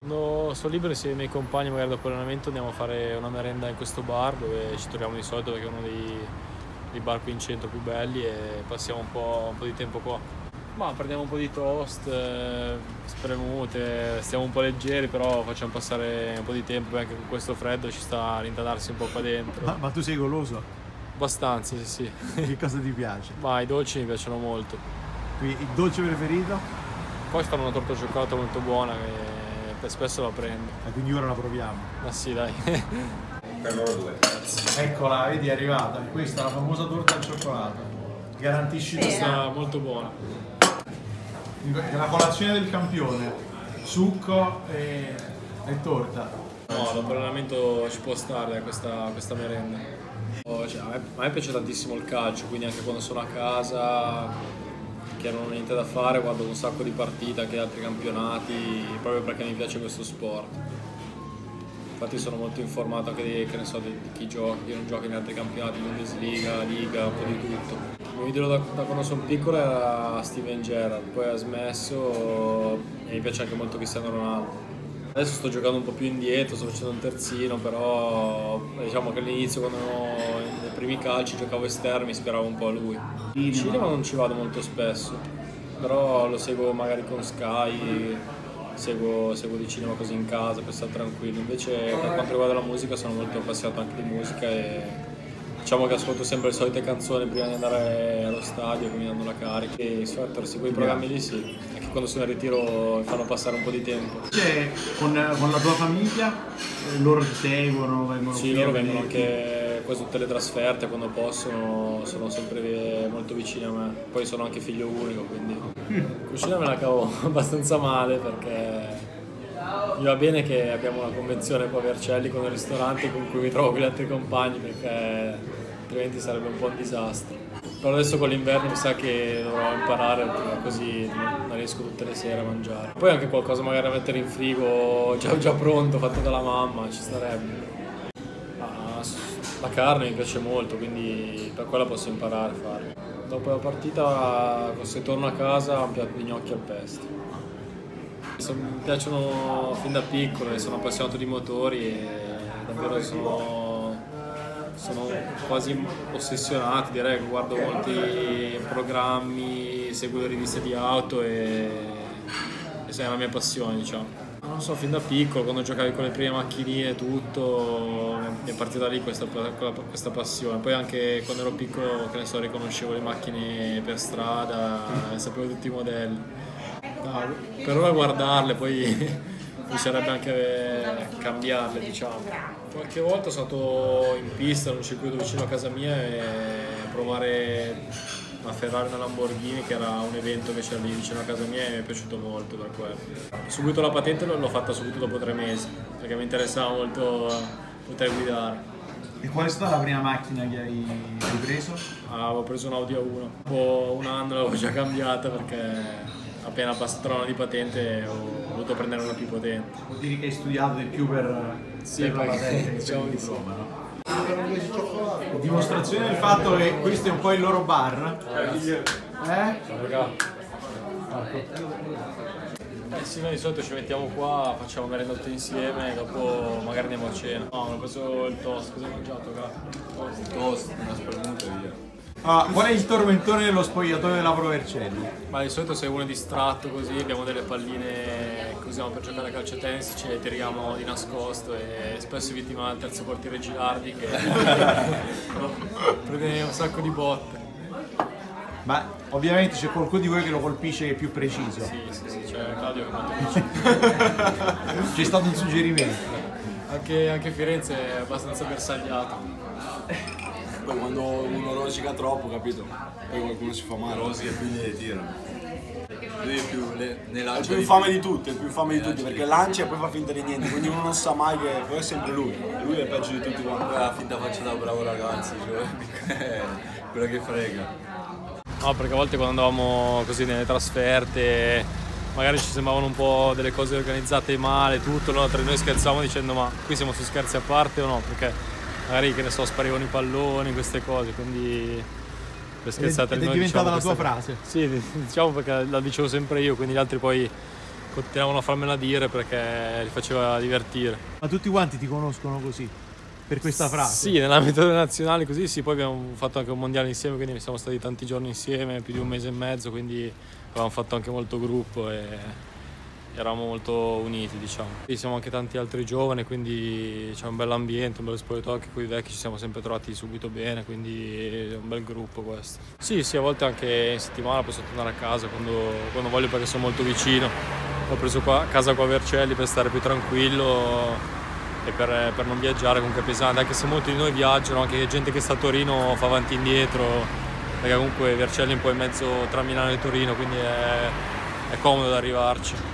Quando sono libero insieme ai miei compagni, magari dopo l'allenamento, andiamo a fare una merenda in questo bar dove ci troviamo di solito, perché è uno dei bar qui in centro più belli, e passiamo un po' di tempo qua. Ma prendiamo un po' di toast, spremute, stiamo un po' leggeri, però facciamo passare un po' di tempo, anche con questo freddo ci sta a rintadarsi un po' qua dentro. Ma tu sei goloso? Abbastanza, sì. Che cosa ti piace? Ma i dolci mi piacciono molto. Il dolce preferito? Poi fanno una torta al cioccolato molto buona che spesso la prendo. E quindi ora la proviamo. Ma sì, dai. Per loro due. Eccola, vedi, è arrivata. Questa è la famosa torta al cioccolato. Garantisci Questa è molto buona. la colazione del campione. Succo e torta. No, dopo l'allenamento ci può stare questa merenda. Cioè, a me piace tantissimo il calcio, quindi anche quando sono a casa, che non ho niente da fare, guardo un sacco di partite, anche altri campionati, proprio perché mi piace questo sport. Infatti sono molto informato anche di chi gioca, chi non gioca in altri campionati, Bundesliga, Liga, un po' di tutto. Il mio idolo da quando sono piccolo era Steven Gerrard, poi ha smesso e mi piace anche molto Cristiano Ronaldo. Adesso sto giocando un po' più indietro, sto facendo un terzino, però diciamo che all'inizio, quando nei primi calci giocavo esterno, mi ispiravo un po' a lui. Il cinema non ci vado molto spesso, però lo seguo magari con Sky, seguo di cinema così in casa per stare tranquillo. Invece per quanto riguarda la musica sono molto appassionato anche di musica e diciamo che ascolto sempre le solite canzoni prima di andare allo stadio, quindi dando la carica. E sì, quei programmi lì sì, anche quando sono in ritiro mi fanno passare un po' di tempo. Con la tua famiglia, loro ti seguono, vengono Sì, loro vengono anche quasi tutte le trasferte quando possono, sono sempre molto vicini a me. Poi sono anche figlio unico, quindi cucina me la cavo abbastanza male, perché mi va bene che abbiamo una convenzione qua a Vercelli con il ristorante con cui mi trovo con gli altri compagni, perché altrimenti sarebbe un po' un disastro. Però adesso con l'inverno mi sa che dovrò imparare, perché così non riesco tutte le sere a mangiare. Poi anche qualcosa magari da mettere in frigo già pronto, fatto dalla mamma, ci starebbe. La carne mi piace molto, quindi per quella posso imparare a fare. Dopo la partita, se torno a casa, un piatto di gnocchi al pesto. Mi piacciono fin da piccolo e sono appassionato di motori e davvero sono quasi ossessionato, direi che guardo molti programmi, seguo le riviste di auto e è la mia passione, diciamo. Non so, fin da piccolo, quando giocavi con le prime macchinine e tutto, mi è partita lì questa passione. Poi anche quando ero piccolo, che ne so, riconoscevo le macchine per strada, sapevo tutti i modelli. No, per ora guardarle, poi mi piacerebbe anche cambiarle, diciamo. Qualche volta sono stato in pista in un circuito vicino a casa mia e provare una Ferrari, una Lamborghini, che era un evento che c'era lì vicino a casa mia, e mi è piaciuto molto per quello. Subito la patente l'ho fatta subito dopo 3 mesi, perché mi interessava molto poter guidare. E qual è stata la prima macchina che hai preso? Avevo preso un Audi A1, dopo un anno l'avevo già cambiata perché appena passato l'anno di patente ho voluto prendere una più potente. Vuol dire che hai studiato di più per la patente, diciamo di diploma, no? Dimostrazione del fatto che questo è un po' il loro bar. Sì, noi di solito ci mettiamo qua, facciamo merenda tutti insieme e dopo magari andiamo a cena. No, ho preso il toast, cosa hai mangiato? Il toast, una spremuta e via. Qual è il tormentone dello spogliatoio della Pro Vercelli? Ma di solito se uno è distratto così, abbiamo delle palline che usiamo per giocare a calcio tennis, ce le tiriamo di nascosto e spesso vittima del terzo portiere Gilardi che prende un sacco di botte. Ma ovviamente c'è qualcuno di voi che lo colpisce che è più preciso. Sì, c'è Claudio che è molto preciso. C'è stato un suggerimento. Anche Firenze è abbastanza bersagliato. Poi quando uno rosica troppo, capito? Poi qualcuno si fa male. Rosica e quindi le tirano. Lui è più È il più infame di tutti, perché lancia e poi fa finta di niente, quindi uno non sa mai che poi è sempre lui. Lui è peggio di tutti quanti. la finta faccia da bravo ragazzi, cioè, quella che frega. No, perché a volte quando andavamo così nelle trasferte magari ci sembravano un po' delle cose organizzate male, tutto, no? Tra noi scherzavamo dicendo ma qui siamo su scherzi a parte o no? Perché magari, che ne so, sparivano i palloni, queste cose, quindi per scherzate Ed è noi diventata diciamo la tua frase. Sì, diciamo, perché la dicevo sempre io, quindi gli altri poi continuavano a farmela dire perché li faceva divertire. Ma tutti quanti ti conoscono così, per questa frase? Sì, nell'ambito delle nazionali così sì, poi abbiamo fatto anche un mondiale insieme, quindi siamo stati tanti giorni insieme, più di un mese e mezzo, quindi avevamo fatto anche molto gruppo e eravamo molto uniti, diciamo. Qui siamo anche tanti altri giovani, quindi c'è un bell'ambiente, un bel spogliatoio, anche con i vecchi ci siamo sempre trovati subito bene, quindi è un bel gruppo questo. Sì, a volte anche in settimana posso tornare a casa quando voglio perché sono molto vicino. Ho preso casa qua a Vercelli per stare più tranquillo e per non viaggiare comunque pesante, anche se molti di noi viaggiano, anche gente che sta a Torino fa avanti e indietro, perché comunque Vercelli è un po' in mezzo tra Milano e Torino, quindi è comodo ad arrivarci.